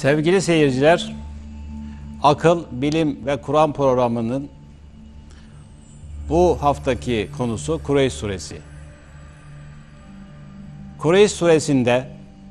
Sevgili seyirciler, Akıl, Bilim ve Kur'an programının bu haftaki konusu Kureyş Suresi. Kureyş Suresi'nde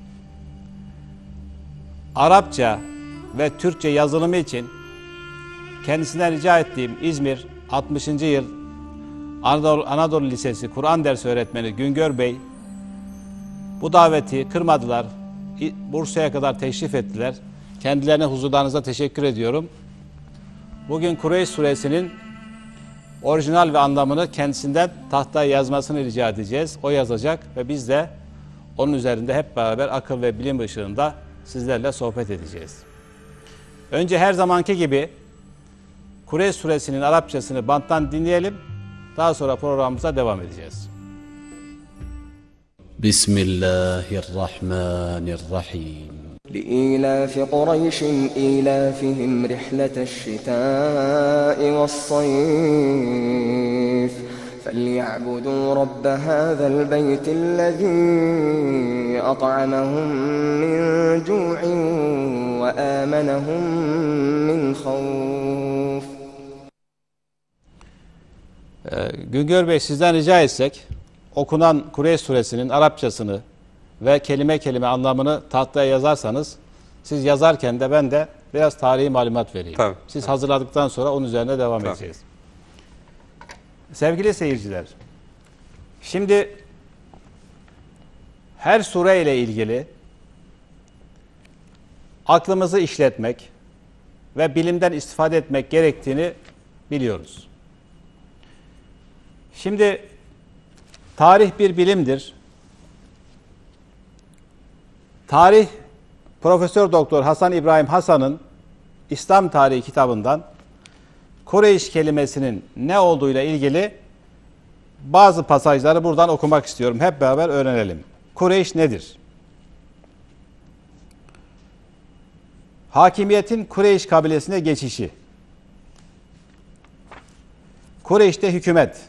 Arapça ve Türkçe yazılımı için kendisinden rica ettiğim İzmir 60. yıl Anadolu Lisesi Kur'an dersi öğretmeni Güngör Bey bu daveti kırmadılar. Bursa'ya kadar teşrif ettiler. Kendilerine huzurlarınıza teşekkür ediyorum. Bugün Kureyş Suresi'nin orijinal ve anlamını kendisinden tahtaya yazmasını rica edeceğiz. O yazacak ve biz de onun üzerinde hep beraber akıl ve bilim ışığında sizlerle sohbet edeceğiz. Önce her zamanki gibi Kureyş Suresi'nin Arapçasını banttan dinleyelim. Daha sonra programımıza devam edeceğiz. Bismillahirrahmanirrahim. لإيلاف قريش إيلافهم رحلة الشتاء والصيف فليعبدوا رب هذا البيت الذي أطعمهم من جوع وآمنهم من خوف. Güngör Bey, sizden rica etsek okunan Kureyş Suresi'nin Arapçasını ve kelime kelime anlamını tahtaya yazarsanız, siz yazarken de ben de biraz tarihi malumat vereyim. Tabii. Siz hazırladıktan sonra onun üzerine devam edeceğiz. Sevgili seyirciler, şimdi her sure ile ilgili aklımızı işletmek ve bilimden istifade etmek gerektiğini biliyoruz. Şimdi tarih bir bilimdir. Tarih, Profesör Doktor Hasan İbrahim Hasan'ın İslam Tarihi kitabından Kureyş kelimesinin ne olduğuyla ilgili bazı pasajları buradan okumak istiyorum. Hep beraber öğrenelim. Kureyş nedir? Hakimiyetin Kureyş kabilesine geçişi. Kureyş'te hükümet.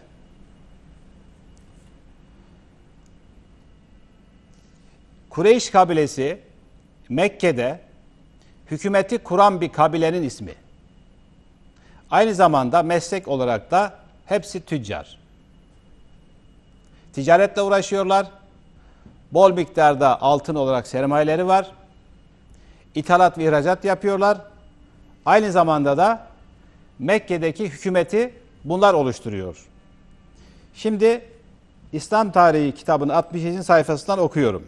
Kureyş kabilesi Mekke'de hükümeti kuran bir kabilenin ismi. Aynı zamanda meslek olarak da hepsi tüccar. Ticaretle uğraşıyorlar. Bol miktarda altın olarak sermayeleri var. İthalat ve ihracat yapıyorlar. Aynı zamanda da Mekke'deki hükümeti bunlar oluşturuyor. Şimdi İslam Tarihi kitabının 67. sayfasından okuyorum.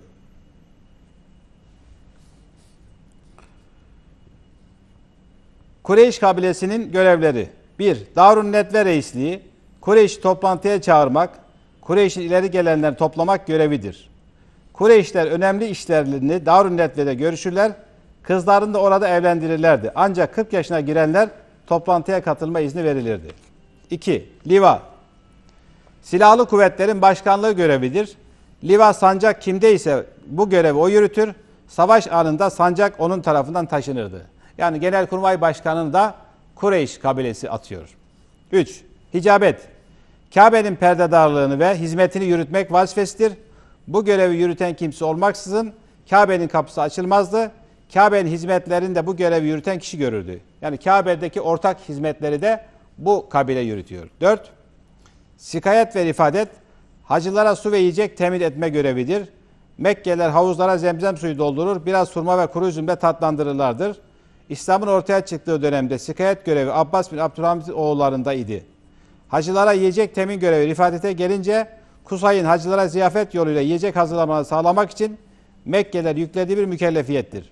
Kureyş kabilesinin görevleri. 1. Darun Nedve reisliği, Kureyş'i toplantıya çağırmak, Kureyş'in ileri gelenlerini toplamak görevidir. Kureyşler önemli işlerini Darun Nedve'de görüşürler, kızlarını da orada evlendirirlerdi. Ancak 40 yaşına girenler toplantıya katılma izni verilirdi. 2. Liva. Silahlı kuvvetlerin başkanlığı görevidir. Liva sancak kimdeyse bu görevi o yürütür. Savaş anında sancak onun tarafından taşınırdı. Yani Genelkurmay Başkanı'nı da Kureyş kabilesi atıyor. 3. Hicabet. Kabe'nin perdedarlığını ve hizmetini yürütmek vazifesidir. Bu görevi yürüten kimse olmaksızın Kabe'nin kapısı açılmazdı. Kabe'nin hizmetlerini de bu görevi yürüten kişi görürdü. Yani Kabe'deki ortak hizmetleri de bu kabile yürütüyor. 4. Sikayet ve rifadet. Hacılara su ve yiyecek temin etme görevidir. Mekkeliler havuzlara zemzem suyu doldurur, biraz hurma ve kuru üzümle tatlandırırlardır. İslam'ın ortaya çıktığı dönemde sikayet görevi Abbas bin Abdülhamid oğullarında idi. Hacılara yiyecek temin görevi rifadete gelince Kusay'ın hacılara ziyafet yoluyla yiyecek hazırlamayı sağlamak için Mekkeliler yüklediği bir mükellefiyettir.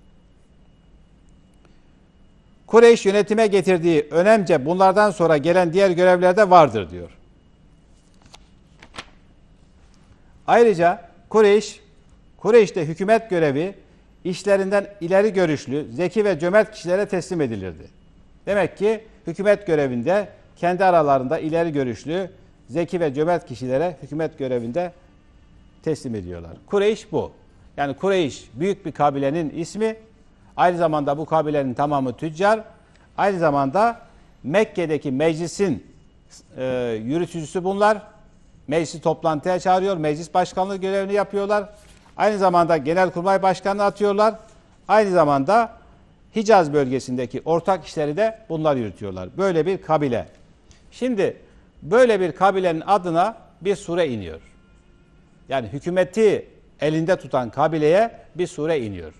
Kureyş yönetime getirdiği önemce bunlardan sonra gelen diğer görevlerde vardır diyor. Ayrıca Kureyş'te hükümet görevi işlerinden ileri görüşlü, zeki ve cömert kişilere teslim edilirdi. Demek ki hükümet görevinde kendi aralarında ileri görüşlü, zeki ve cömert kişilere hükümet görevinde teslim ediyorlar. Kureyş bu. Yani Kureyş büyük bir kabilenin ismi. Aynı zamanda bu kabilenin tamamı tüccar. Aynı zamanda Mekke'deki meclisin yürütücüsü bunlar. Meclisi toplantıya çağırıyor. Meclis başkanlığı görevini yapıyorlar. Aynı zamanda Genelkurmay Başkanı'nı atıyorlar. Aynı zamanda Hicaz bölgesindeki ortak işleri de bunlar yürütüyorlar. Böyle bir kabile. Şimdi böyle bir kabilenin adına bir sure iniyor. Yani hükümeti elinde tutan kabileye bir sure iniyor.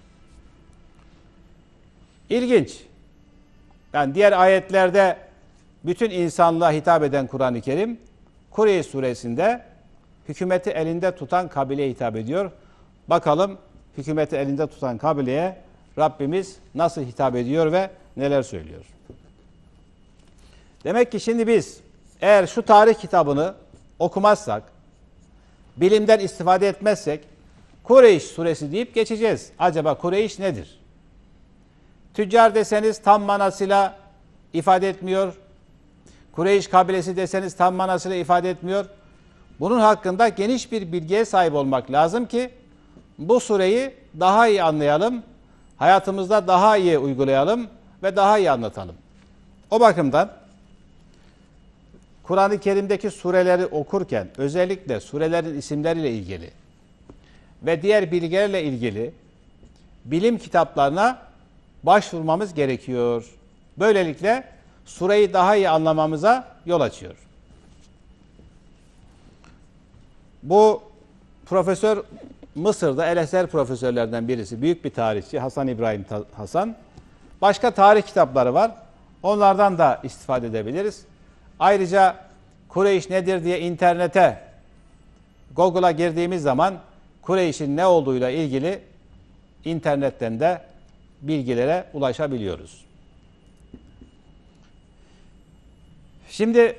İlginç. Yani diğer ayetlerde bütün insanlığa hitap eden Kur'an-ı Kerim, Kureyş suresinde hükümeti elinde tutan kabileye hitap ediyor. Bakalım hükümeti elinde tutan kabileye Rabbimiz nasıl hitap ediyor ve neler söylüyor. Demek ki şimdi biz eğer şu tarih kitabını okumazsak, bilimden istifade etmezsek, Kureyş suresi deyip geçeceğiz. Acaba Kureyş nedir? Tüccar deseniz tam manasıyla ifade etmiyor. Kureyş kabilesi deseniz tam manasıyla ifade etmiyor. Bunun hakkında geniş bir bilgiye sahip olmak lazım ki bu sureyi daha iyi anlayalım, hayatımızda daha iyi uygulayalım ve daha iyi anlatalım. O bakımdan Kur'an-ı Kerim'deki sureleri okurken özellikle surelerin isimleriyle ilgili ve diğer bilgilerle ilgili bilim kitaplarına başvurmamız gerekiyor. Böylelikle sureyi daha iyi anlamamıza yol açıyor. Bu profesör Mısır'da El Eser profesörlerden birisi, büyük bir tarihçi Hasan İbrahim Hasan. Başka tarih kitapları var. Onlardan da istifade edebiliriz. Ayrıca Kureyş nedir diye internete, Google'a girdiğimiz zaman Kureyş'in ne olduğuyla ilgili internetten de bilgilere ulaşabiliyoruz. Şimdi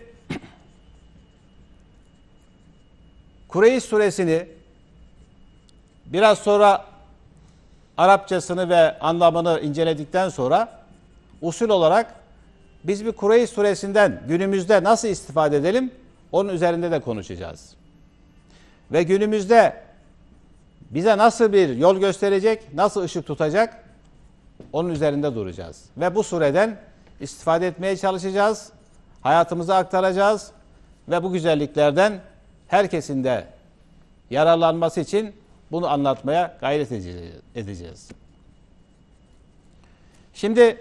Kureyş suresini biraz sonra Arapçasını ve anlamını inceledikten sonra usul olarak biz bir Kureyş suresinden günümüzde nasıl istifade edelim onun üzerinde de konuşacağız. Ve günümüzde bize nasıl bir yol gösterecek, nasıl ışık tutacak onun üzerinde duracağız. Ve bu sureden istifade etmeye çalışacağız, hayatımıza aktaracağız ve bu güzelliklerden herkesin de yararlanması için bunu anlatmaya gayret edeceğiz. Şimdi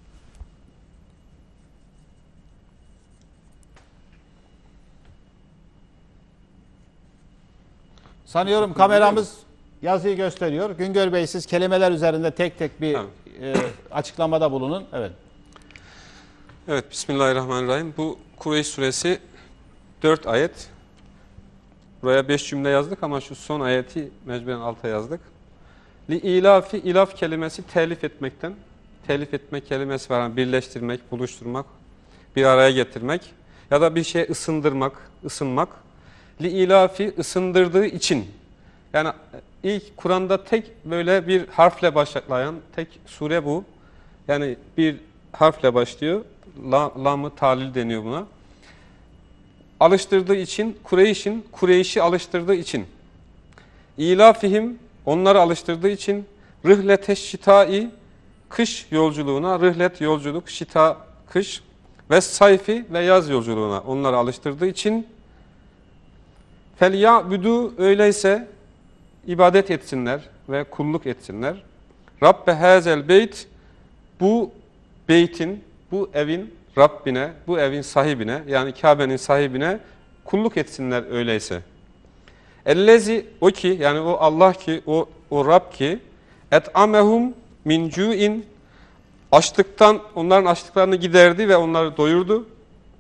sanıyorum kameramız yazıyı gösteriyor. Güngör Bey siz kelimeler üzerinde tek tek bir açıklamada bulunun. Evet. Evet, Bismillahirrahmanirrahim. Bu Kureyş suresi 4 ayet. Buraya 5 cümle yazdık ama şu son ayeti mecburen alta yazdık. Li-ilafi, ilaf kelimesi telif etmekten. Telif etmek kelimesi var. Yani birleştirmek, buluşturmak, bir araya getirmek. Ya da bir şey ısındırmak, ısınmak. Li-ilafi, ısındırdığı için. Yani ilk Kur'an'da tek böyle bir harfle başlayan tek sure bu. Yani bir harfle başlıyor. Lam-ı talil deniyor buna. Alıştırdığı için, Kureyş'i alıştırdığı için. İlafihim, onları alıştırdığı için. Rıhleteş şitai, kış yolculuğuna, rıhlet yolculuk, şita kış ve sayfi ve yaz yolculuğuna onları alıştırdığı için. Felya'budu, öyleyse ibadet etsinler ve kulluk etsinler. Rabbe hazel beyt, bu beytin, bu evin Rabbine, bu evin sahibine, yani Kabe'nin sahibine kulluk etsinler öyleyse. Ellezi, o ki, yani o Allah ki, o Rab ki, et'amehum min cu'in, açlıktan, onların açlıklarını giderdi ve onları doyurdu.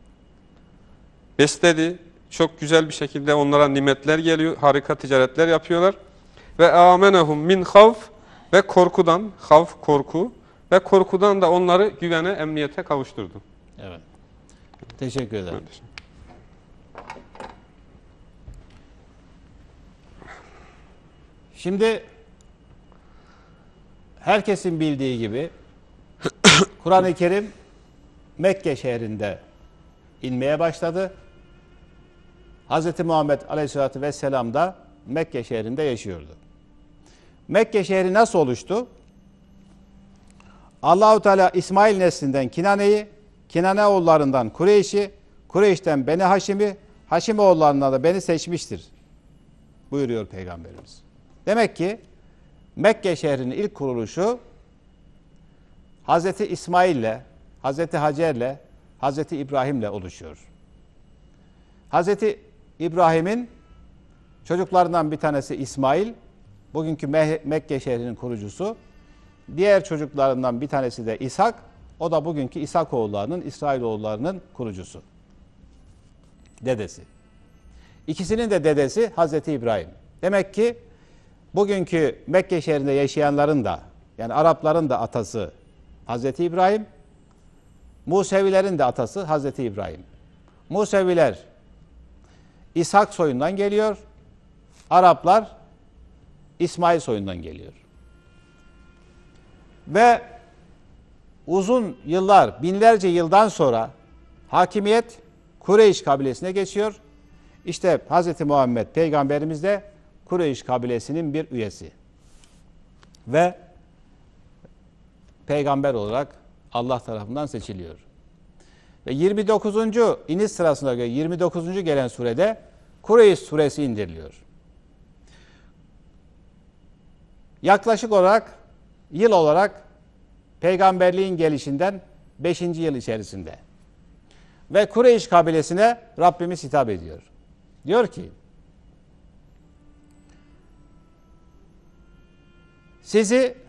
Besledi, çok güzel bir şekilde onlara nimetler geliyor, harika ticaretler yapıyorlar. Ve amenehum min havf, ve korkudan, havf korku, ve korkudan da onları güvene, emniyete kavuşturdu. Evet. Teşekkür ederim. Şimdi herkesin bildiği gibi Kur'an-ı Kerim Mekke şehrinde inmeye başladı. Hz. Muhammed Aleyhisselatü Vesselam da Mekke şehrinde yaşıyordu. Mekke şehri nasıl oluştu? Allah-u Teala İsmail neslinden Kinane'yi, Kinane oğullarından Kureyş'i, Kureyş'ten Beni Haşim'i, Haşim oğullarından da beni seçmiştir buyuruyor Peygamberimiz. Demek ki Mekke şehrinin ilk kuruluşu Hazreti İsmail'le, Hazreti Hacer'le, Hazreti İbrahim'le oluşuyor. Hazreti İbrahim'in çocuklarından bir tanesi İsmail, bugünkü Mekke şehrinin kurucusu. Diğer çocuklarından bir tanesi de İshak, o da bugünkü İshakoğullarının, İsrailoğullarının kurucusu. Dedesi. İkisinin de dedesi Hazreti İbrahim. Demek ki bugünkü Mekke şehrinde yaşayanların da, yani Arapların da atası Hazreti İbrahim, Musevilerin de atası Hazreti İbrahim. Museviler İshak soyundan geliyor, Araplar İsmail soyundan geliyor. Ve uzun yıllar, binlerce yıldan sonra hakimiyet Kureyş kabilesine geçiyor. İşte Hz. Muhammed Peygamberimiz de Kureyş kabilesinin bir üyesi. Ve peygamber olarak Allah tarafından seçiliyor. Ve 29. iniş sırasına göre 29. gelen surede Kureyş suresi indiriliyor. Yaklaşık olarak, yıl olarak peygamberliğin gelişinden 5. yıl içerisinde. Ve Kureyş kabilesine Rabbimiz hitap ediyor. Diyor ki, sizi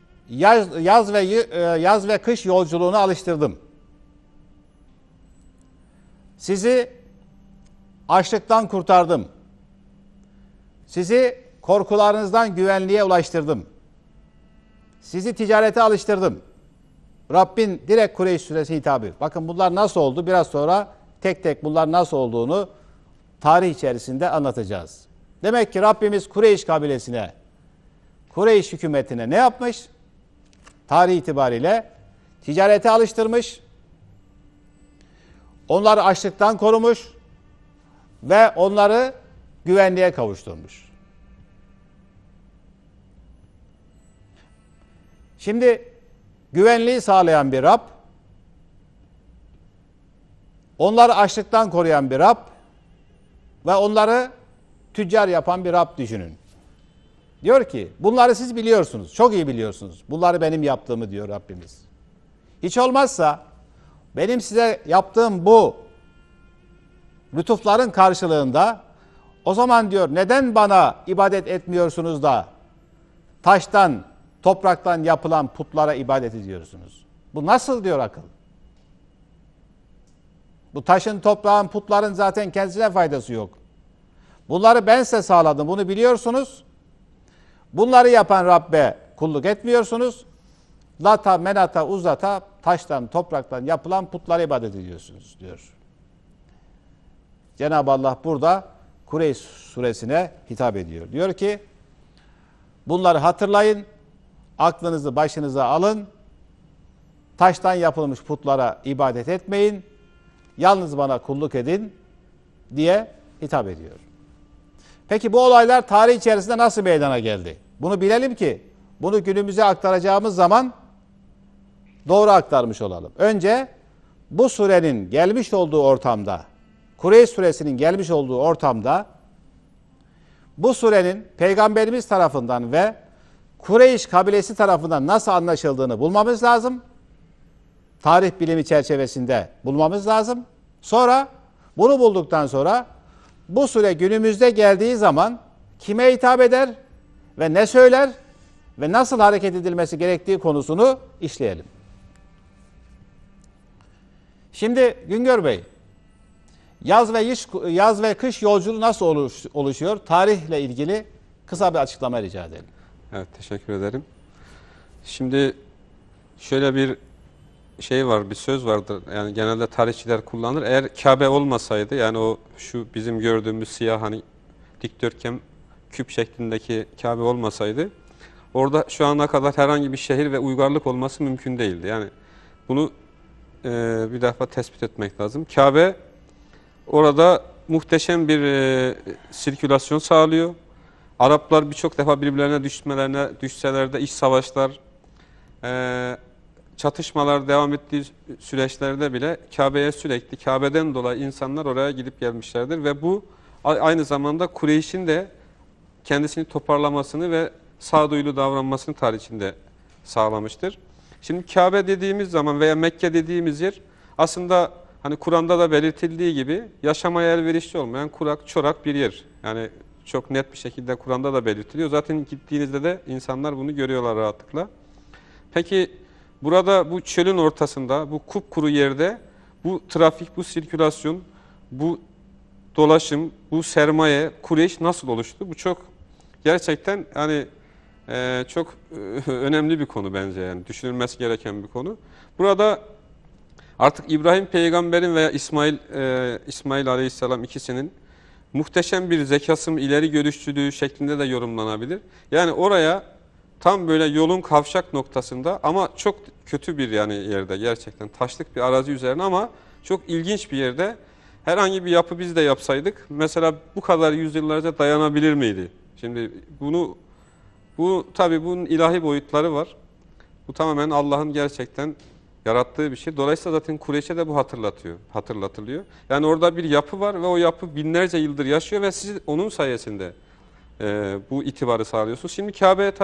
yaz ve kış yolculuğuna alıştırdım. Sizi açlıktan kurtardım. Sizi korkularınızdan güvenliğe ulaştırdım. Sizi ticarete alıştırdım. Rabbin direkt Kureyş suresi hitabı. Bakın bunlar nasıl oldu? Biraz sonra tek tek bunlar nasıl olduğunu tarih içerisinde anlatacağız. Demek ki Rabbimiz Kureyş kabilesine, Kureyş hükümetine ne yapmış? Tarih itibariyle ticarete alıştırmış, onları açlıktan korumuş ve onları güvenliğe kavuşturmuş. Şimdi güvenliği sağlayan bir Rab, onları açlıktan koruyan bir Rab ve onları tüccar yapan bir Rab düşünün. Diyor ki bunları siz biliyorsunuz, çok iyi biliyorsunuz. Bunları benim yaptığımı diyor Rabbimiz. Hiç olmazsa benim size yaptığım bu lütufların karşılığında o zaman diyor neden bana ibadet etmiyorsunuz da taştan, topraktan yapılan putlara ibadet ediyorsunuz? Bu nasıl diyor akıl? Bu taşın, toprağın, putların zaten kendisine faydası yok. Bunları ben size sağladım, bunu biliyorsunuz. Bunları yapan Rabbe kulluk etmiyorsunuz. Lata, menata, uzata, taştan, topraktan yapılan putlara ibadet ediyorsunuz diyor. Cenab-ı Allah burada Kureyş suresine hitap ediyor. Diyor ki bunları hatırlayın, aklınızı başınıza alın, taştan yapılmış putlara ibadet etmeyin, yalnız bana kulluk edin diye hitap ediyor. Peki bu olaylar tarih içerisinde nasıl meydana geldi? Bunu bilelim ki bunu günümüze aktaracağımız zaman doğru aktarmış olalım. Önce bu surenin gelmiş olduğu ortamda, Kureyş suresinin gelmiş olduğu ortamda bu surenin Peygamberimiz tarafından ve Kureyş kabilesi tarafından nasıl anlaşıldığını bulmamız lazım. Tarih bilimi çerçevesinde bulmamız lazım. Sonra bunu bulduktan sonra bu sure günümüzde geldiği zaman kime hitap eder ve ne söyler ve nasıl hareket edilmesi gerektiği konusunu işleyelim. Şimdi Güngör Bey, yaz ve kış yolculuğu nasıl oluşuyor? Tarihle ilgili kısa bir açıklama rica edelim. Evet, teşekkür ederim. Şimdi şöyle bir şey var, bir söz vardır. Yani genelde tarihçiler kullanır. Eğer Kabe olmasaydı, yani o şu bizim gördüğümüz siyah hani dikdörtgen küp şeklindeki Kabe olmasaydı, orada şu ana kadar herhangi bir şehir ve uygarlık olması mümkün değildi. Yani bunu bir defa tespit etmek lazım. Kabe orada muhteşem bir sirkülasyon sağlıyor. Araplar birçok defa birbirlerine düşseler de iç savaşlar, çatışmalar devam ettiği süreçlerde bile Kabe'ye sürekli, Kabe'den dolayı insanlar oraya gidip gelmişlerdir. Ve bu aynı zamanda Kureyş'in de kendisini toparlamasını ve sağduyulu davranmasını tarih içinde sağlamıştır. Şimdi Kabe dediğimiz zaman veya Mekke dediğimiz yer aslında hani Kur'an'da da belirtildiği gibi yaşamaya elverişli olmayan kurak, çorak bir yer. Yani çok net bir şekilde Kur'an'da da belirtiliyor. Zaten gittiğinizde de insanlar bunu görüyorlar rahatlıkla. Peki burada bu çölün ortasında, bu kupkuru yerde bu trafik, bu sirkülasyon, bu dolaşım, bu sermaye, Kureyş nasıl oluştu? Bu çok gerçekten hani çok önemli bir konu bence, yani düşünülmesi gereken bir konu. Burada artık İbrahim peygamberin veya İsmail aleyhisselam ikisinin muhteşem bir zekası mı, ileri görüşlülüğü şeklinde de yorumlanabilir. Yani oraya tam böyle yolun kavşak noktasında ama çok kötü bir yani yerde, gerçekten taşlık bir arazi üzerine ama çok ilginç bir yerde herhangi bir yapı biz de yapsaydık mesela bu kadar yüzyıllarca dayanabilir miydi? Şimdi bu tabii bunun ilahi boyutları var. Bu tamamen Allah'ın gerçekten yarattığı bir şey. Dolayısıyla zaten Kureyş'e de bu hatırlatılıyor. Yani orada bir yapı var ve o yapı binlerce yıldır yaşıyor ve siz onun sayesinde bu itibarı sağlıyorsunuz. Şimdi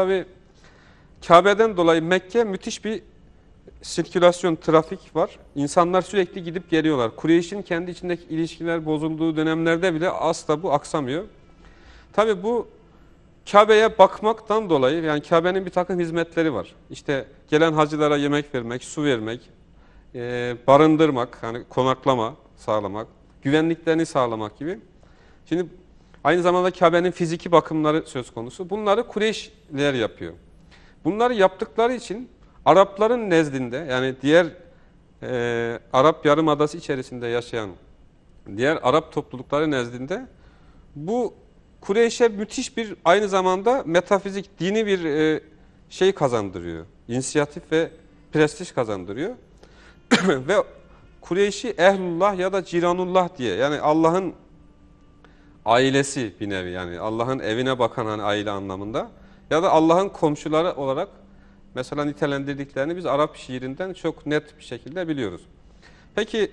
Kabe'den dolayı Mekke müthiş bir sirkülasyon, trafik var. İnsanlar sürekli gidip geliyorlar. Kureyş'in kendi içindeki ilişkiler bozulduğu dönemlerde bile asla bu aksamıyor. Tabii bu Kabe'ye bakmaktan dolayı, yani Kabe'nin bir takım hizmetleri var. İşte gelen hacılara yemek vermek, su vermek, barındırmak, hani konaklama sağlamak, güvenliklerini sağlamak gibi. Şimdi aynı zamanda Kabe'nin fiziki bakımları söz konusu. Bunları Kureyşliler yapıyor. Bunları yaptıkları için Arapların nezdinde, yani diğer Arap Yarımadası içerisinde yaşayan diğer Arap toplulukları nezdinde bu Kureyş'e müthiş bir, aynı zamanda metafizik, dini bir şey kazandırıyor. İnisiyatif ve prestij kazandırıyor. Ve Kureyş'i Ehlullah ya da Ciranullah diye, yani Allah'ın ailesi bir nevi, yani Allah'ın evine bakan hani aile anlamında ya da Allah'ın komşuları olarak mesela nitelendirdiklerini biz Arap şiirinden çok net bir şekilde biliyoruz. Peki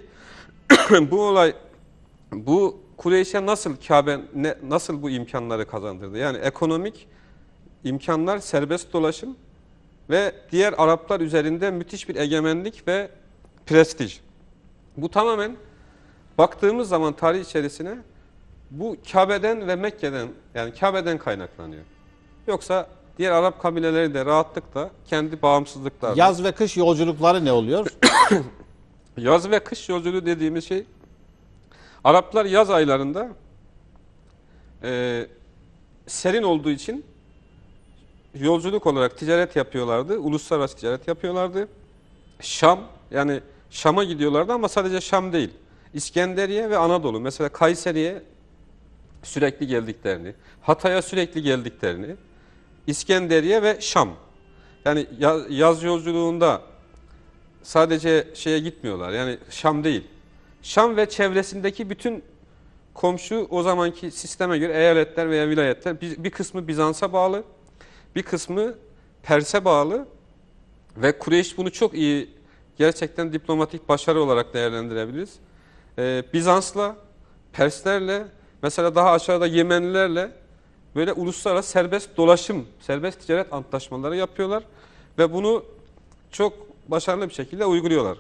bu Kureyş'e nasıl bu imkanları kazandırdı? Yani ekonomik imkanlar, serbest dolaşım ve diğer Araplar üzerinde müthiş bir egemenlik ve prestij. Bu tamamen baktığımız zaman tarih içerisine bu Kabe'den ve Mekke'den, yani Kabe'den kaynaklanıyor. Yoksa diğer Arap kabileleri de rahatlıkla kendi bağımsızlıklarını... Yaz ve kış yolculukları ne oluyor? Yaz ve kış yolculuğu dediğimiz şey, Araplar yaz aylarında serin olduğu için yolculuk olarak ticaret yapıyorlardı. Uluslararası ticaret yapıyorlardı. Şam, yani Şam'a gidiyorlardı ama sadece Şam değil. İskenderiye ve Anadolu. Mesela Kayseri'ye sürekli geldiklerini, Hatay'a sürekli geldiklerini, İskenderiye ve Şam. Yani yaz yolculuğunda sadece şeye gitmiyorlar. Yani Şam değil. Şam ve çevresindeki bütün komşu o zamanki sisteme göre eyaletler veya vilayetler, bir kısmı Bizans'a bağlı, bir kısmı Pers'e bağlı ve Kureyş bunu çok iyi, gerçekten diplomatik başarı olarak değerlendirebiliriz. Bizans'la, Perslerle, mesela daha aşağıda Yemenlilerle böyle uluslararası serbest dolaşım, serbest ticaret antlaşmaları yapıyorlar ve bunu çok başarılı bir şekilde uyguluyorlar.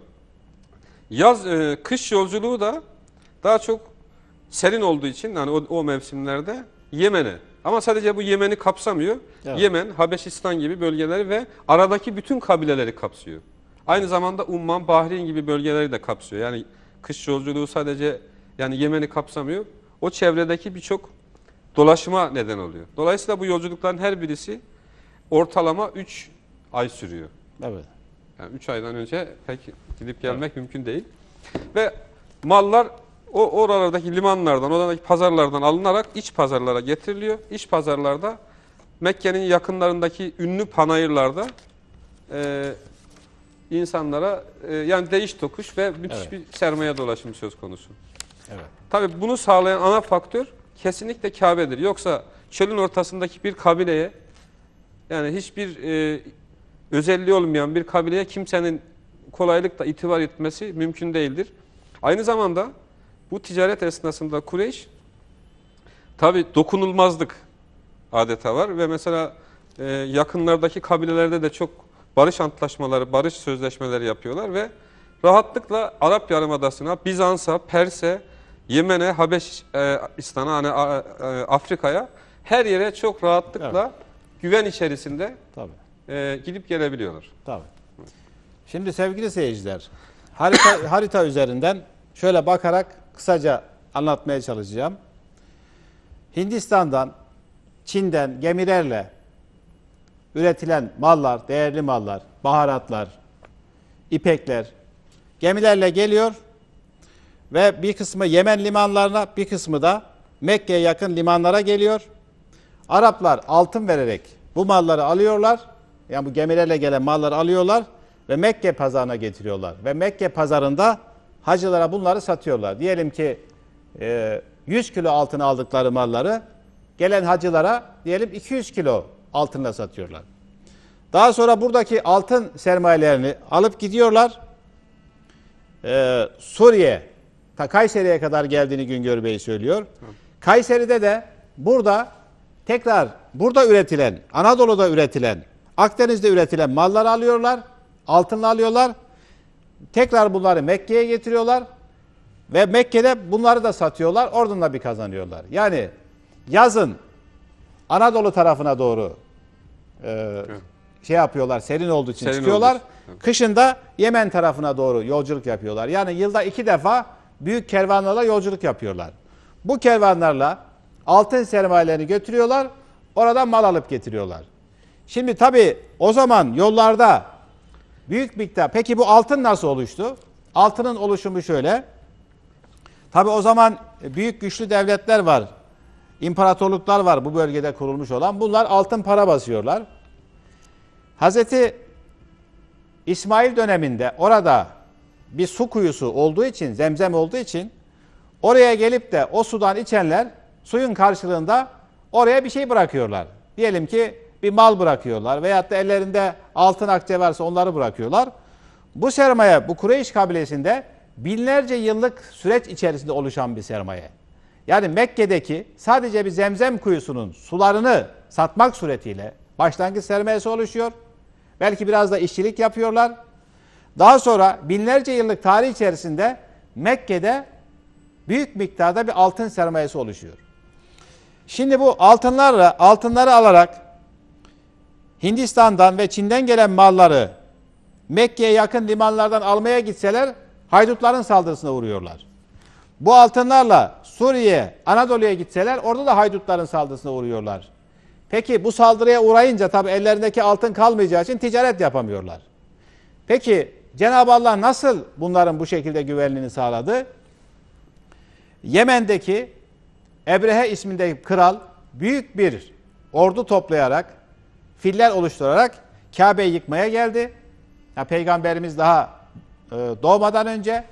Kış yolculuğu da daha çok serin olduğu için, yani o mevsimlerde Yemen'e, ama sadece bu Yemen'i kapsamıyor. Evet. Yemen, Habeşistan gibi bölgeleri ve aradaki bütün kabileleri kapsıyor. Aynı zamanda Umman, Bahreyn gibi bölgeleri de kapsıyor. Yani kış yolculuğu sadece yani Yemen'i kapsamıyor. O çevredeki birçok dolaşıma neden oluyor. Dolayısıyla bu yolculukların her birisi ortalama 3 ay sürüyor. Evet. Yani 3 aydan önce pek gidip gelmek mümkün değil. Ve mallar oralardaki limanlardan, oradaki pazarlardan alınarak iç pazarlara getiriliyor. İç pazarlarda, Mekke'nin yakınlarındaki ünlü panayırlarda insanlara yani değiş tokuş ve müthiş bir sermaye dolaşımı söz konusu. Evet. Tabii bunu sağlayan ana faktör kesinlikle Kabe'dir. Yoksa çölün ortasındaki bir kabileye, yani hiçbir özelliği olmayan bir kabileye kimsenin kolaylıkla itibar etmesi mümkün değildir. Aynı zamanda bu ticaret esnasında Kureyş tabii dokunulmazlık adeta var ve mesela yakınlardaki kabilelerde de çok barış antlaşmaları, barış sözleşmeleri yapıyorlar ve rahatlıkla Arap Yarımadası'na, Bizans'a, Pers'e, Yemen'e, Habeşistan'a, hani Afrika'ya, her yere çok rahatlıkla güven içerisinde gidip gelebiliyorlar. Tabii. Şimdi sevgili seyirciler, harita üzerinden şöyle bakarak kısaca anlatmaya çalışacağım. Hindistan'dan, Çin'den gemilerle üretilen mallar, değerli mallar, baharatlar, ipekler gemilerle geliyor ve bir kısmı Yemen limanlarına, bir kısmı da Mekke'ye yakın limanlara geliyor. Araplar altın vererek bu malları alıyorlar. Yani bu gemilerle gelen malları alıyorlar ve Mekke pazarına getiriyorlar. Ve Mekke pazarında hacılara bunları satıyorlar. Diyelim ki 100 kilo altın aldıkları malları gelen hacılara diyelim 200 kilo altınla satıyorlar. Daha sonra buradaki altın sermayelerini alıp gidiyorlar. Suriye, Kayseri'ye kadar geldiğini Güngör Bey söylüyor. Kayseri'de de tekrar burada üretilen, Anadolu'da üretilen, Akdeniz'de üretilen malları alıyorlar, altınla alıyorlar. Tekrar bunları Mekke'ye getiriyorlar ve Mekke'de bunları da satıyorlar, oradan da bir kazanıyorlar. Yani yazın Anadolu tarafına doğru yapıyorlar, serin olduğu için çıkıyorlar. Kışın da Yemen tarafına doğru yolculuk yapıyorlar. Yani yılda 2 defa büyük kervanlarla yolculuk yapıyorlar. Bu kervanlarla altın sermayelerini götürüyorlar, oradan mal alıp getiriyorlar. Şimdi tabii o zaman yollarda büyük miktar, peki bu altın nasıl oluştu? Altının oluşumu şöyle. Tabii o zaman büyük güçlü devletler var, imparatorluklar var bu bölgede kurulmuş olan. Bunlar altın para basıyorlar. Hazreti İsmail döneminde orada bir su kuyusu olduğu için, zemzem olduğu için oraya gelip de o sudan içenler suyun karşılığında oraya bir şey bırakıyorlar. Diyelim ki bir mal bırakıyorlar veyahut da ellerinde altın akçe varsa onları bırakıyorlar. Bu sermaye bu Kureyş kabilesinde binlerce yıllık süreç içerisinde oluşan bir sermaye. Yani Mekke'deki sadece bir zemzem kuyusunun sularını satmak suretiyle başlangıç sermayesi oluşuyor. Belki biraz da işçilik yapıyorlar. Daha sonra binlerce yıllık tarih içerisinde Mekke'de büyük miktarda bir altın sermayesi oluşuyor. Şimdi bu altınları alarak Hindistan'dan ve Çin'den gelen malları Mekke'ye yakın limanlardan almaya gitseler haydutların saldırısına uğruyorlar. Bu altınlarla Suriye, Anadolu'ya gitseler orada da haydutların saldırısına uğruyorlar. Peki bu saldırıya uğrayınca tabii ellerindeki altın kalmayacağı için ticaret yapamıyorlar. Peki Cenab-ı Allah nasıl bunların bu şekilde güvenliğini sağladı? Yemen'deki Ebrehe ismindeki kral büyük bir ordu toplayarak, filler oluşturarak Kabe'yi yıkmaya geldi. Ya, Peygamberimiz daha doğmadan önce.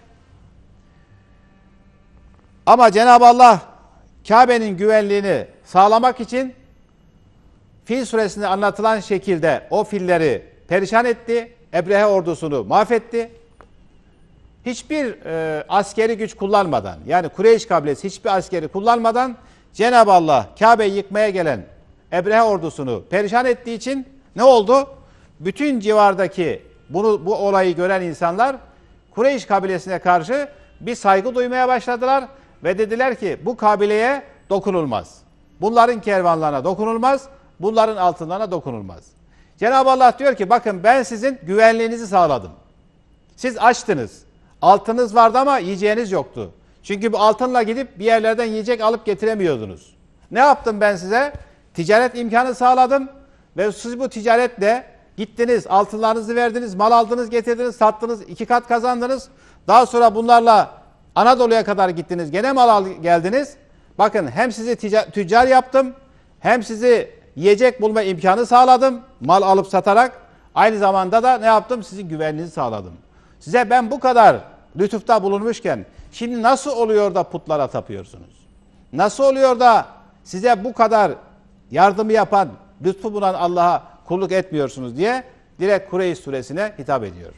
Ama Cenab-ı Allah Kabe'nin güvenliğini sağlamak için Fil suresinde anlatılan şekilde o filleri perişan etti. Ebrehe ordusunu mahvetti. Hiçbir askeri güç kullanmadan, yani Kureyş kabilesi hiçbir askeri kullanmadan Cenab-ı Allah Kabe'yi yıkmaya gelen Ebrehe ordusunu perişan ettiği için ne oldu? Bütün civardaki bu olayı gören insanlar Kureyş kabilesine karşı bir saygı duymaya başladılar ve dediler ki bu kabileye dokunulmaz. Bunların kervanlarına dokunulmaz, bunların altınlarına dokunulmaz. Cenab-ı Allah diyor ki bakın ben sizin güvenliğinizi sağladım. Siz açtınız. Altınız vardı ama yiyeceğiniz yoktu. Çünkü bu altınla gidip bir yerlerden yiyecek alıp getiremiyordunuz. Ne yaptım ben size? Ticaret imkanı sağladım ve siz bu ticaretle gittiniz, altınlarınızı verdiniz, mal aldınız, getirdiniz, sattınız, 2 kat kazandınız. Daha sonra bunlarla Anadolu'ya kadar gittiniz, gene mal geldiniz. Bakın hem sizi tüccar yaptım, hem sizi yiyecek bulma imkanı sağladım, mal alıp satarak. Aynı zamanda da ne yaptım? Sizin güvenliğinizi sağladım. Size ben bu kadar lütufta bulunmuşken şimdi nasıl oluyor da putlara tapıyorsunuz? Nasıl oluyor da size bu kadar yardımı yapan, lütfu bulan Allah'a kulluk etmiyorsunuz diye direkt Kureyş suresine hitap ediyor.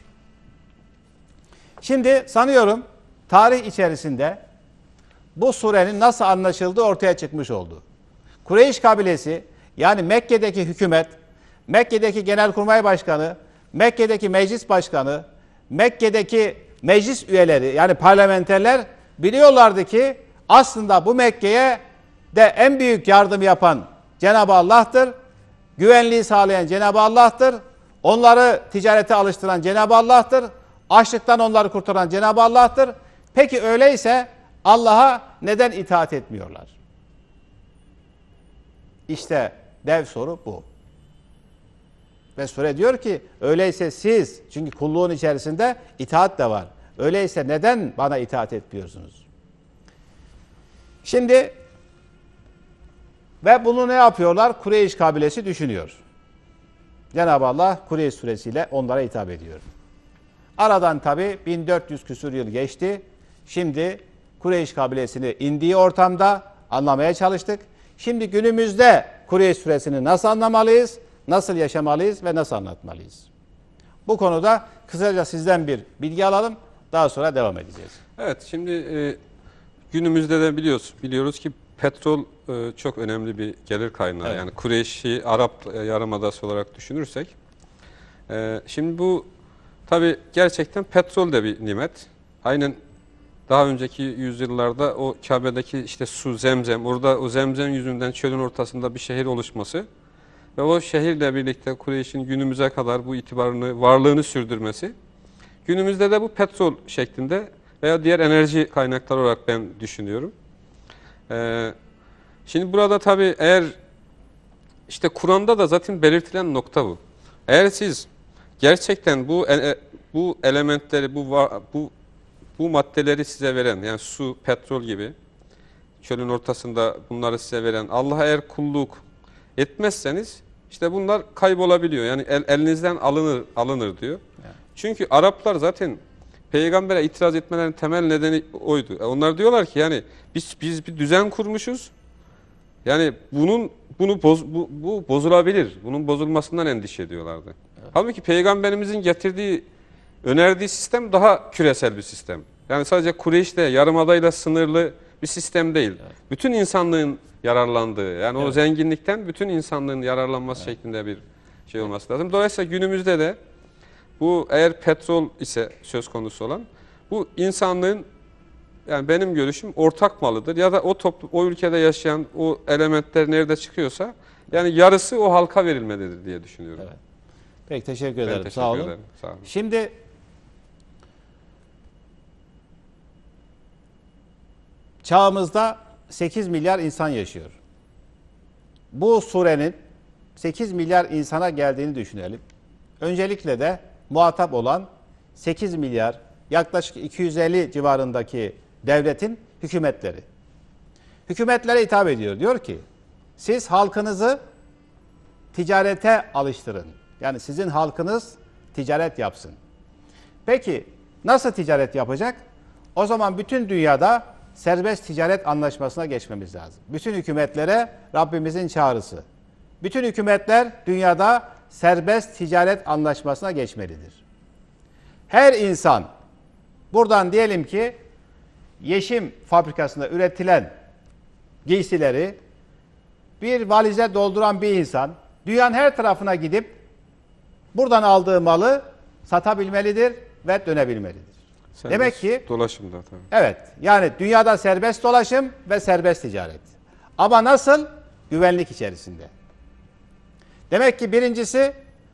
Şimdi sanıyorum tarih içerisinde bu surenin nasıl anlaşıldığı ortaya çıkmış oldu. Kureyş kabilesi, yani Mekke'deki hükümet Mekke'deki Genelkurmay Başkanı, Mekke'deki Meclis Başkanı, Mekke'deki meclis üyeleri yani parlamenterler biliyorlardı ki aslında bu Mekke'ye de en büyük yardım yapan Cenab-ı Allah'tır. Güvenliği sağlayan Cenab-ı Allah'tır. Onları ticarete alıştıran Cenab-ı Allah'tır. Açlıktan onları kurtaran Cenab-ı Allah'tır. Peki öyleyse Allah'a neden itaat etmiyorlar? İşte dev soru bu. Ve sure diyor ki öyleyse siz, çünkü kulluğun içerisinde itaat de var. Öyleyse neden bana itaat etmiyorsunuz? Şimdi ve bunu ne yapıyorlar? Kureyş kabilesi düşünüyor. Cenab-ı Allah Kureyş suresiyle onlara hitap ediyor. Aradan tabi 1400 küsur yıl geçti. Şimdi Kureyş kabilesini indiği ortamda anlamaya çalıştık. Şimdi günümüzde Kureyş suresini nasıl anlamalıyız, nasıl yaşamalıyız ve nasıl anlatmalıyız? Bu konuda kısaca sizden bir bilgi alalım. Daha sonra devam edeceğiz. Evet, şimdi günümüzde de biliyoruz ki petrol çok önemli bir gelir kaynağı. Evet. Yani Kureyş'i Arap Yarımadası olarak düşünürsek. Şimdi bu tabii gerçekten petrol de bir nimet. Aynen daha önceki yüzyıllarda o Kabe'deki işte su Zemzem, orada o Zemzem yüzünden çölün ortasında bir şehir oluşması ve o şehirle birlikte Kureyş'in günümüze kadar bu itibarını, varlığını sürdürmesi. Günümüzde de bu petrol şeklinde veya diğer enerji kaynakları olarak ben düşünüyorum. Şimdi burada tabii eğer işte Kur'an'da da zaten belirtilen nokta bu. Eğer siz gerçekten bu elementleri, bu maddeleri size veren, yani su, petrol gibi çölün ortasında bunları size veren Allah'a eğer kulluk etmezseniz işte bunlar kaybolabiliyor. Yani elinizden alınır diyor. Yani. Çünkü Araplar zaten peygambere itiraz etmelerinin temel nedeni oydu. Onlar diyorlar ki yani biz bir düzen kurmuşuz. Yani bu bozulabilir. Bunun bozulmasından endişe ediyorlardı. Evet. Halbuki peygamberimizin önerdiği sistem daha küresel bir sistem. Yani sadece Kureyş'te yarımadayla sınırlı bir sistem değil. Evet. Bütün insanlığın yararlandığı, yani evet, o zenginlikten bütün insanlığın yararlanması evet, şeklinde bir şey olması lazım. Dolayısıyla günümüzde de bu eğer petrol ise söz konusu olan, bu insanlığın, yani benim görüşüm ortak malıdır. Ya da o ülkede yaşayan o elementler nerede çıkıyorsa yani yarısı o halka verilmelidir diye düşünüyorum. Evet. Peki teşekkür ederim. Teşekkür Sağ olun. ederim. Sağ olun. Şimdi çağımızda 8 milyar insan yaşıyor. Bu surenin 8 milyar insana geldiğini düşünelim. Öncelikle de muhatap olan 8 milyar yaklaşık 250 civarındaki devletin hükümetleri. Hükümetlere hitap ediyor. Diyor ki siz halkınızı ticarete alıştırın. Yani sizin halkınız ticaret yapsın. Peki nasıl ticaret yapacak? O zaman bütün dünyada serbest ticaret anlaşmasına geçmemiz lazım. Bütün hükümetlere Rabbimizin çağrısı. Bütün hükümetler dünyada serbest ticaret anlaşmasına geçmelidir. Her insan, buradan diyelim ki Yeşim fabrikasında üretilen giysileri bir valize dolduran bir insan dünyanın her tarafına gidip buradan aldığı malı satabilmelidir ve dönebilmelidir. Serbest demek ki dolaşımda tabii. Evet, yani dünyada serbest dolaşım ve serbest ticaret. Ama nasıl? Güvenlik içerisinde. Demek ki birincisi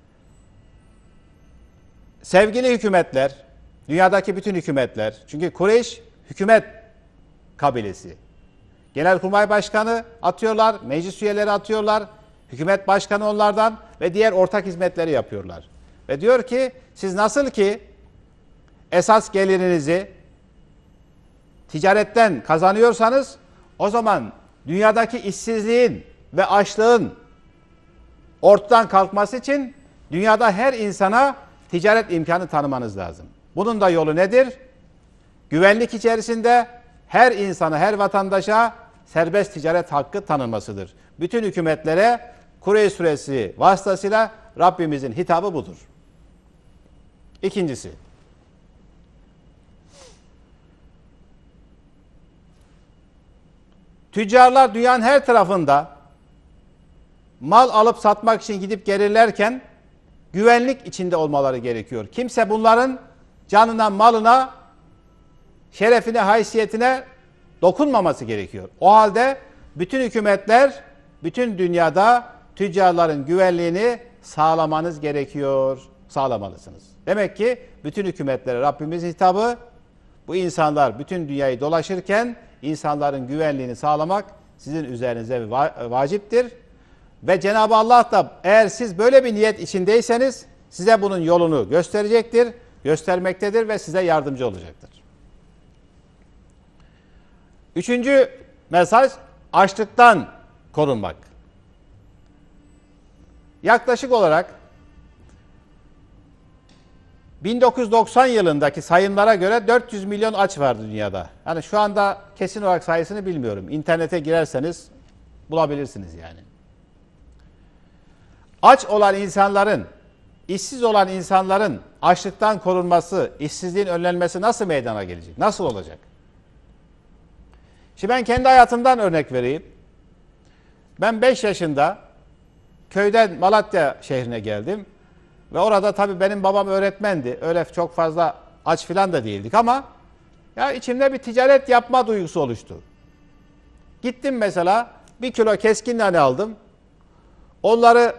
sevgili hükümetler, dünyadaki bütün hükümetler, çünkü Kureyş hükümet kabilesi. Genelkurmay Başkanı atıyorlar, meclis üyeleri atıyorlar, hükümet başkanı onlardan ve diğer ortak hizmetleri yapıyorlar. Ve diyor ki siz nasıl ki esas gelirinizi ticaretten kazanıyorsanız o zaman dünyadaki işsizliğin ve açlığın ortadan kalkması için dünyada her insana ticaret imkanı tanımanız lazım. Bunun da yolu nedir? Güvenlik içerisinde her insana, her vatandaşa serbest ticaret hakkı tanınmasıdır. Bütün hükümetlere Kureyş suresi vasıtasıyla Rabbimizin hitabı budur. İkincisi, tüccarlar dünyanın her tarafında mal alıp satmak için gidip gelirlerken güvenlik içinde olmaları gerekiyor. Kimse bunların canına, malına, şerefine, haysiyetine dokunmaması gerekiyor. O halde bütün hükümetler, bütün dünyada tüccarların güvenliğini sağlamanız gerekiyor. Sağlamalısınız. Demek ki bütün hükümetlere Rabbimizin hitabı, bu insanlar bütün dünyayı dolaşırken insanların güvenliğini sağlamak sizin üzerinize vaciptir. Ve Cenab-ı Allah da eğer siz böyle bir niyet içindeyseniz size bunun yolunu gösterecektir, göstermektedir ve size yardımcı olacaktır. Üçüncü mesaj, açlıktan korunmak. Yaklaşık olarak 1990 yılındaki sayımlara göre 400 milyon aç vardı dünyada. Yani şu anda kesin olarak sayısını bilmiyorum. İnternete girerseniz bulabilirsiniz yani. Aç olan insanların, işsiz olan insanların açlıktan korunması, işsizliğin önlenmesi nasıl meydana gelecek? Nasıl olacak? Şimdi ben kendi hayatımdan örnek vereyim. Ben 5 yaşında köyden Malatya şehrine geldim. Ve orada tabii benim babam öğretmendi. Öyle çok fazla aç filan da değildik ama ya içimde bir ticaret yapma duygusu oluştu. Gittim mesela 1 kilo keskin nane aldım. Onları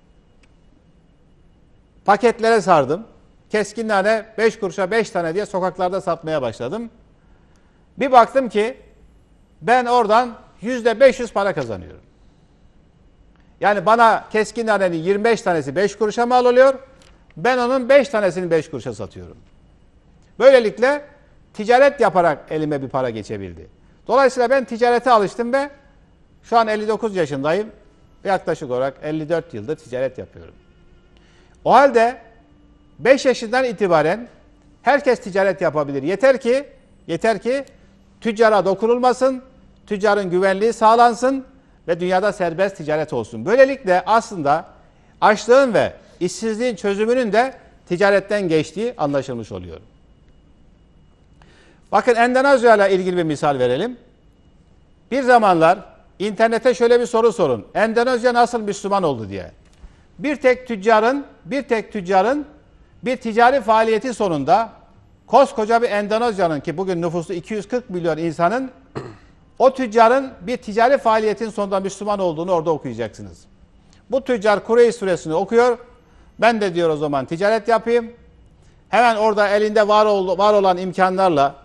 paketlere sardım. Keskin nane 5 kuruşa 5 tane diye sokaklarda satmaya başladım. Bir baktım ki ben oradan %500 para kazanıyorum. Yani bana keskin nanenin 25 tanesi 5 kuruşa mal oluyor. Ben onun 5 tanesini 5 kuruşa satıyorum. Böylelikle ticaret yaparak elime bir para geçebildi. Dolayısıyla ben ticarete alıştım ve şu an 59 yaşındayım. Yaklaşık olarak 54 yıldır ticaret yapıyorum. O halde 5 yaşından itibaren herkes ticaret yapabilir. Yeter ki tüccara dokunulmasın, tüccarın güvenliği sağlansın ve dünyada serbest ticaret olsun. Böylelikle aslında açlığın ve işsizliğin çözümünün de ticaretten geçtiği anlaşılmış oluyor. Bakın Endonezya ile ilgili bir misal verelim. Bir zamanlar internete şöyle bir soru sorun. Endonezya nasıl Müslüman oldu diye. Bir tek tüccarın bir ticari faaliyeti sonunda koskoca bir Endonezya'nın ki bugün nüfusu 240 milyon insanın o tüccarın bir ticari faaliyetin sonunda Müslüman olduğunu orada okuyacaksınız. Bu tüccar Kureyş suresini okuyor. Ben de diyor o zaman ticaret yapayım. Hemen orada elinde var olan imkanlarla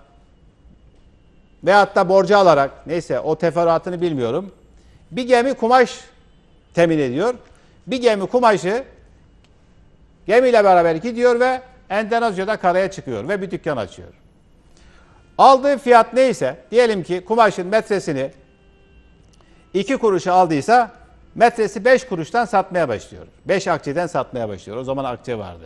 veyahut da borcu alarak neyse o teferruatını bilmiyorum. Bir gemi kumaş temin ediyor. Bir gemi kumaşı gemiyle beraber gidiyor ve Endonezya'da karaya çıkıyor ve bir dükkan açıyor. Aldığı fiyat neyse, diyelim ki kumaşın metresini 2 kuruşa aldıysa metresi 5 kuruştan satmaya başlıyor. 5 akçeden satmaya başlıyor. O zaman akçe vardı.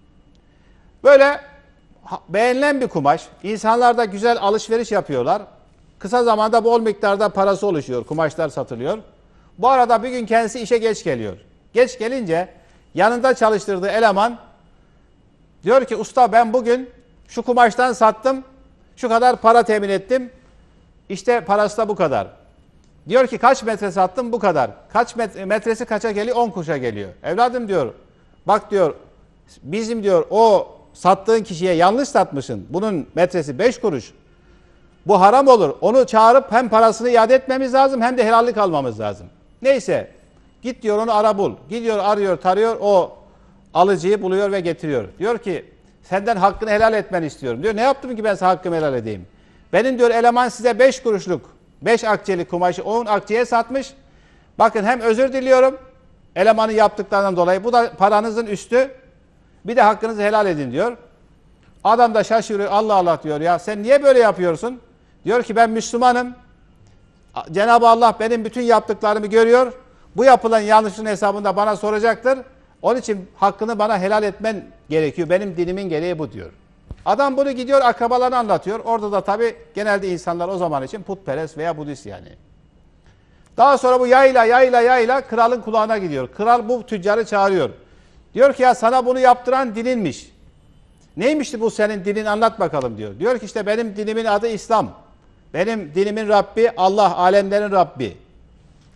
Böyle beğenilen bir kumaş. İnsanlar da güzel alışveriş yapıyorlar. Kısa zamanda bol miktarda parası oluşuyor. Kumaşlar satılıyor. Bu arada bir gün kendisi işe geç geliyor. Geç gelince yanında çalıştırdığı eleman diyor ki usta ben bugün şu kumaştan sattım. Şu kadar para temin ettim. İşte parası da bu kadar. Diyor ki kaç metre sattım? Bu kadar. Kaç metresi kaça geliyor? 10 kuruşa geliyor. Evladım diyor. Bak diyor bizim diyor o sattığın kişiye yanlış satmışsın. Bunun metresi 5 kuruş. Bu haram olur. Onu çağırıp hem parasını iade etmemiz lazım hem de helallik almamız lazım. Neyse git diyor onu ara bul. Gidiyor arıyor tarıyor o alıcıyı buluyor ve getiriyor. Diyor ki senden hakkını helal etmeni istiyorum. Diyor ne yaptım ki ben sana hakkımı helal edeyim. Benim diyor eleman size 5 kuruşluk 5 akçelik kumaşı 10 akçeye satmış. Bakın hem özür diliyorum elemanı yaptıklarından dolayı bu da paranızın üstü. Bir de hakkınızı helal edin diyor. Adam da şaşırıyor Allah Allah diyor ya sen niye böyle yapıyorsun? Diyor ki ben Müslümanım. Cenab-ı Allah benim bütün yaptıklarımı görüyor. Bu yapılan yanlışın hesabında bana soracaktır. Onun için hakkını bana helal etmen gerekiyor. Benim dinimin gereği bu diyor. Adam bunu gidiyor akrabalarına anlatıyor. Orada da tabii genelde insanlar o zaman için putperest veya Budist yani. Daha sonra bu yayla kralın kulağına gidiyor. Kral bu tüccarı çağırıyor. Diyor ki ya sana bunu yaptıran dininmiş. Neymişti bu senin dinin anlat bakalım diyor. Diyor ki işte benim dinimin adı İslam. Benim dinimin Rabbi Allah, alemlerin Rabbi.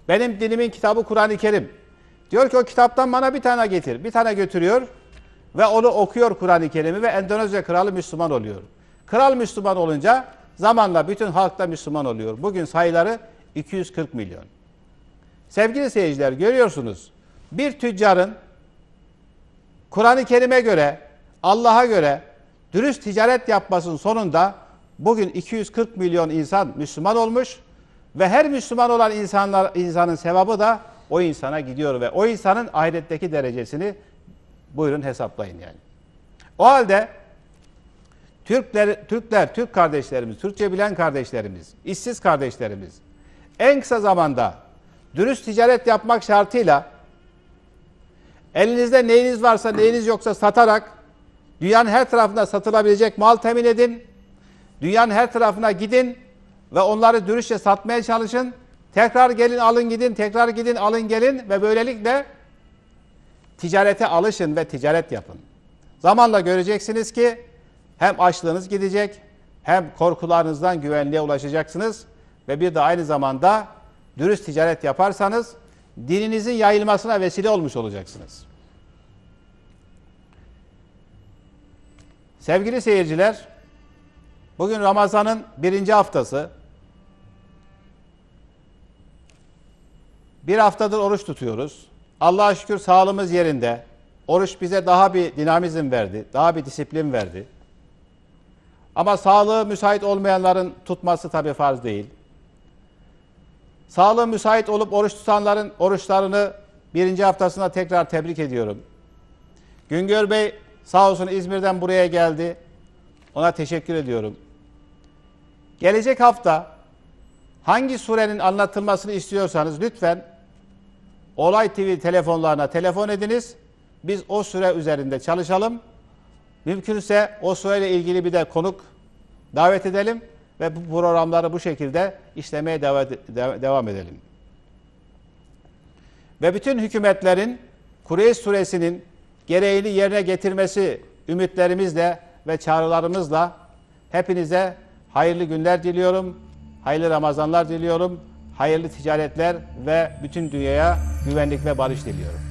Benim dinimin kitabı Kur'an-ı Kerim. Diyor ki o kitaptan bana bir tane getir. Bir tane götürüyor ve onu okuyor Kur'an-ı Kerim'i ve Endonezya kralı Müslüman oluyor. Kral Müslüman olunca zamanla bütün halk da Müslüman oluyor. Bugün sayıları 240 milyon. Sevgili seyirciler, görüyorsunuz bir tüccarın Kur'an-ı Kerim'e göre, Allah'a göre dürüst ticaret yapmasının sonunda bugün 240 milyon insan Müslüman olmuş ve her Müslüman olan insanın sevabı da o insana gidiyor ve o insanın ahiretteki derecesini buyurun hesaplayın yani. O halde Türk kardeşlerimiz, Türkçe bilen kardeşlerimiz, işsiz kardeşlerimiz en kısa zamanda dürüst ticaret yapmak şartıyla elinizde neyiniz varsa neyiniz yoksa satarak dünyanın her tarafında satılabilecek mal temin edin. Dünyanın her tarafına gidin ve onları dürüstçe satmaya çalışın. Tekrar gelin alın gidin, tekrar gidin alın gelin ve böylelikle ticarete alışın ve ticaret yapın. Zamanla göreceksiniz ki hem açlığınız gidecek hem korkularınızdan güvenliğe ulaşacaksınız ve bir de aynı zamanda dürüst ticaret yaparsanız dininizin yayılmasına vesile olmuş olacaksınız. Sevgili seyirciler, bugün Ramazan'ın 1. haftası. Bir haftadır oruç tutuyoruz. Allah'a şükür sağlığımız yerinde. Oruç bize daha bir dinamizm verdi, daha bir disiplin verdi. Ama sağlığı müsait olmayanların tutması tabii farz değil. Sağlığı müsait olup oruç tutanların oruçlarını 1. haftasında tekrar tebrik ediyorum. Güngör Bey sağ olsun İzmir'den buraya geldi. Ona teşekkür ediyorum. Gelecek hafta hangi surenin anlatılmasını istiyorsanız lütfen Olay TV telefonlarına telefon ediniz. Biz o sure üzerinde çalışalım. Mümkünse o sureyle ilgili bir de konuk davet edelim ve bu programları bu şekilde işlemeye devam edelim. Ve bütün hükümetlerin Kureyş suresinin gereğini yerine getirmesi ümitlerimizle ve çağrılarımızla hepinize hayırlı günler diliyorum, hayırlı Ramazanlar diliyorum, hayırlı ticaretler ve bütün dünyaya güvenlik ve barış diliyorum.